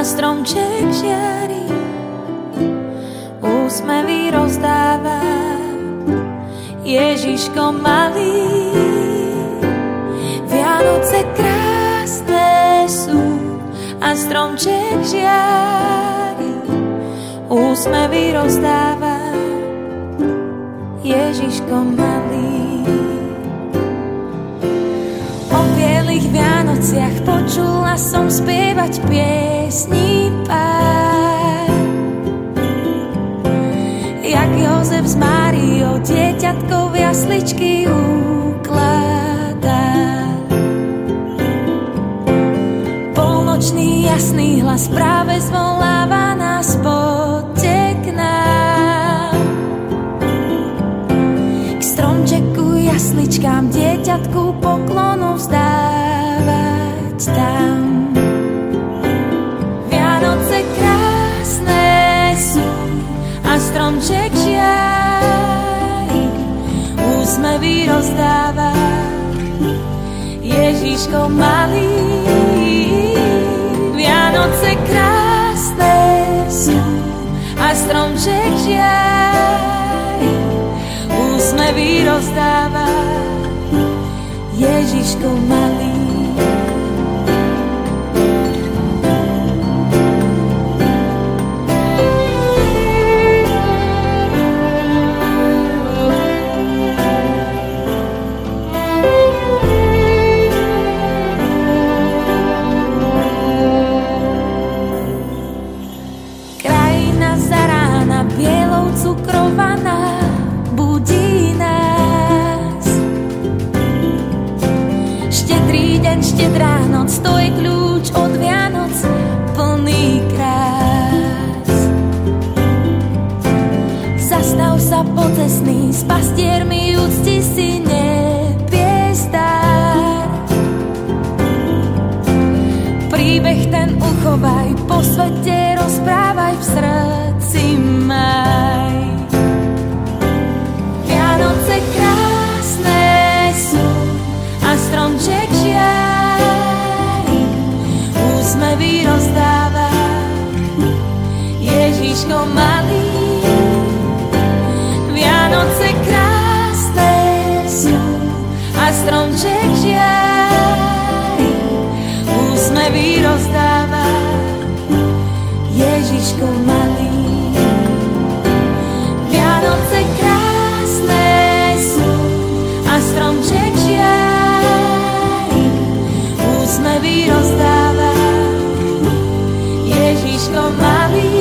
stromček žiari, úsmevy rozdáva. Ježiško malý, Vianoce krásne sú a stromček žiari, úsmevy rozdáva. Ježiško malý. O bielých Vianociach počula som spievať piesní pár, jak Jozef s Máriou dieťatko v jasličky ukladá. Polnočný jasný hlas práve zvoláva nás poďte k nám. K stromčeku jasličkám dieťatku poklonu vzdávať tam. Vianoce krásne sú a stromček žiari, úsmevy rozdáva. Ježiško malý, Vianoce krásne sú a stromček žiari, úsmevy rozdáva. Ježiško malý. Bielou cukrovaná budí nás. Štedrý deň, štedrá noc, to je kľúč od Vianoc plný krás. Zastav sa pocestný, s pastiermi úcti si nepiestar. Príbeh ten uchovaj, po svete rozprávaj, v srdci maj. Vianoce krásne sú a stromček žiari, úsmevy rozdáva. Ježiško malý, Vianoce krásne sú a stromček žiari, úsmevy rozdáva. Ježiško malý. Vianoce krásne sú a stromček žiari, úsmevy rozdáva. Ježiško malý.